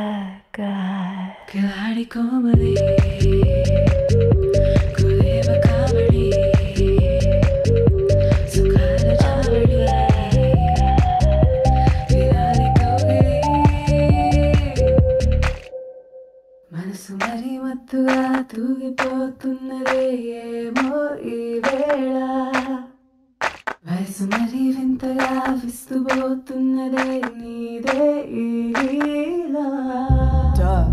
खिलाड़ी कोमली कुलेव कावड़ी सुखाल चावड़ी खिलाड़ी कोगिली మనసు మరి మత్తుగా తూగిపోతున్నదే ఏమో ఈ వేళ వయసు మరి వింతగా విస్తుపోతున్నదే నీదే ఈ లీలా